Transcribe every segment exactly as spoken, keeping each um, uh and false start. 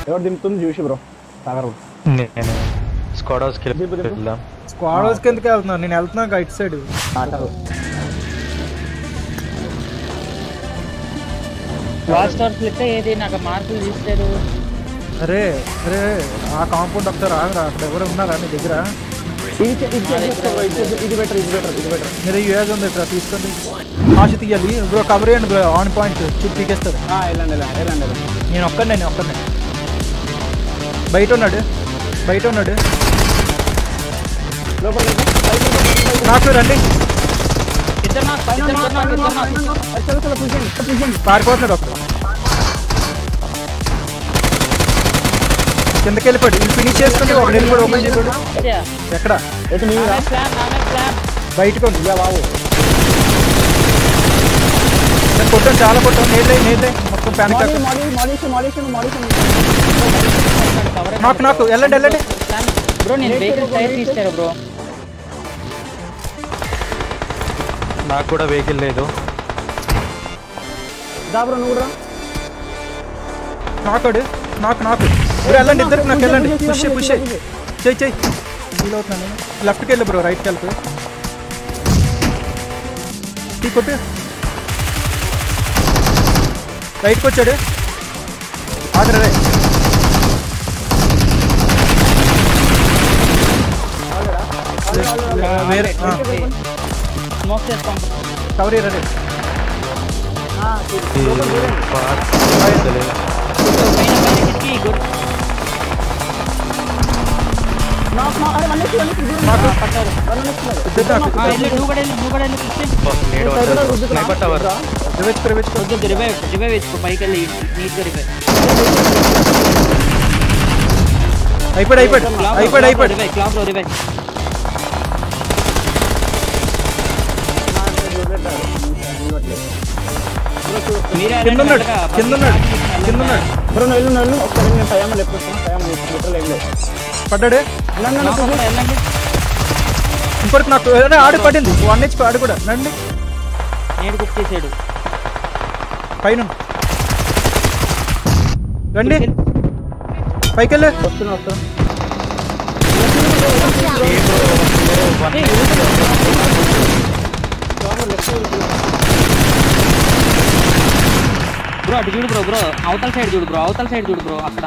ఎవరు దింపుతుంది చూసి బ్రో సాగర్ నేను స్క్వాడ్ హౌస్ కి వెళ్దాం. స్క్వాడ్ హౌస్ కి ఎందుకు వెళ్తున్నా? నేను వెళ్తున్నా ఇటు సైడ్. లాస్ట్ అవర్ స్ప్లిట్ ఏది నాకు మార్కులు తీస్తారు. అరే అరే ఆ కాంపౌండ్ ఒకసారి ఆగరా, అక్కడ ఎవరు ఉన్నారా నీ దగ్గర? ఇది బెటర్ ఇది బెటర్ ఇది బెటర్. మీరు యూజ్ ఉంది ఇక్కడ తీసుకోండి. ఆశ తీయాలి బ్రో, కవర్ చేయండి బ్రో, ఆన్ పాయింట్ చూసి పీకేస్తారు. వెళ్ళండి వెళ్ళండి. నేను ఒక్కడే నేను ఒక్కడే బయట ఉన్నాడు బయట ఉన్నాడు నాకు రండి. పారిపోతున్నాడు ఒక్క కిందకి వెళ్ళిపోయాడు. ఇది ఫినిష్ చేసుకుంటే ఒక నేను కూడా ఓపెన్ చేయకూడదు. ఎక్కడ బయటకు ఉంది బాబు. నేను కొట్టాను చాలా కొట్టాను. నేట్లే నేట్లే మొత్తం ప్యానిక్. నాకు నాకు వెళ్ళండి వెళ్ళండి బ్రో. నేను వెహికల్ టైర్ తీస్తాను బ్రో. నాకు కూడా వెహికల్ లేదు. నాకాడు నాకు నాకు బ్రో వెళ్ళండి ఇద్దరికి. నాకు వెళ్ళండి పుష్ పుష్ చెయ్యి చెయ్యి. ఫీల్ అవుతున్నాను నేను. లెఫ్ట్కి వెళ్ళి బ్రో, రైట్కి వెళ్ళిపోయి టీ కొట్టు. రైట్కి వచ్చాడు ఆదరే. వేరే స్మోక్ చేస్తాం. కవర్ రే. అయిపోయాడు అయిపోయాడు అయిపోయాడు అయిపోయాడు. కింద ఉన్నాడు కింద ఉన్నాడు కింద ఉన్నాడు. పడ్డాడు ఇంకొకటి. నాకు ఆడు పడింది వన్ హెచ్ ఆడు కూడా. రండి చేసాడు పైన రండి పైకి వెళ్ళి. వస్తున్నా వస్తున్నా. బ్రో అటు చూడు బ్రో. బ్రో అవతల సైడ్ చూడు బ్రో, అవతల సైడ్ చూడు బ్రో. అక్కడ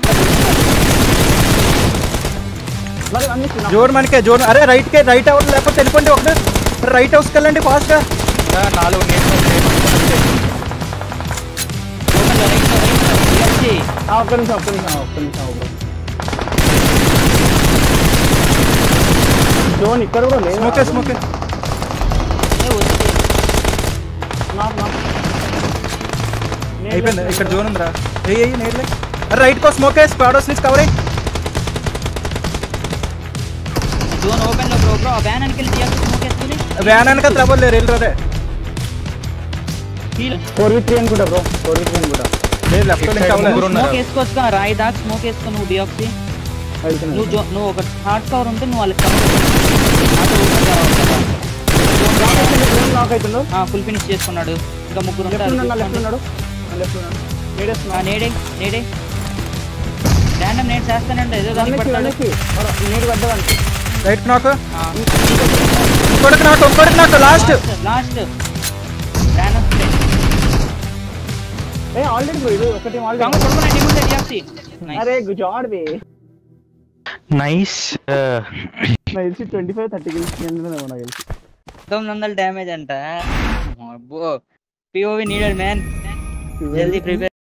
జోన్ మనకే జోన్. అరే రైట్ కే రైట్ అవుట్ లేకపోతే వెళ్ళిపోండి ఒకటి. రైట్ హౌస్కి వెళ్ళండి ఫాస్ట్ గా. నాలుగు ఒక్క నిమిషం ఒక్క నిమిషం ఒక్క నిమిషం. జోన్ ఇక్కడ కూడా లేదు. స్మోకే స్మోకే. అయిపోయింది ఇక్కడ జోన్ ఉందిరా. ఏ నేర్లే. అరే రైట్ కో స్మోకే. స్క్వాడ్ హౌస్ నుంచి కవర్ అయ్యి జోన్ ఓపెన్ లో బ్రో. బ్రో వ్యాన్ అనికెళ్ళి తీయాలి. స్మోక్ వేసుకుని వ్యాన్ అనక ట్రబుల్ లేదు. వెళ్ళరు అదే ఫోర్ వి త్రీ అనుకుంటా బ్రో. ఫోర్ వి త్రీ అనుకుంటా. లేదు లెఫ్ట్ లింక్ అవ్వలేదు. స్మోక్ వేసుకోవచ్చు కదా రాయి దాకా. స్మోక్ వేసుకో నువ్వు డిఆక్సీ. నువ్వు నువ్వు ఒక హార్డ్ కవర్ ఉంటే నువ్వు వాళ్ళకి ఫుల్ ఫినిష్ చేసుకున్నాడు. ఇంకా ముగ్గురు ఉంటారు. నేడే నేడే ర్యాండమ్ నేట్ చేస్తానంటే ఏదో దానికి పడతాడు. రైట్ నాకు ఇంకొకటి నాకు ఇంకొకటి నాకు last last random A already bro. ఇది ఒకటి ఆల్రెడీ. కమ్ కొడుకునే టీమ్ ఉంది డిఆక్సీ. అరే గుడ్ బే. Nice. Nice twenty five thirty kills ఎందులో ఉన్నా గెలిచి తొమ్మిది వందల డ్యామేజ్ అంట. అబ్బో పిఓవి నీడెడ్ మ్యాన్. జల్దీ ప్రిపేర్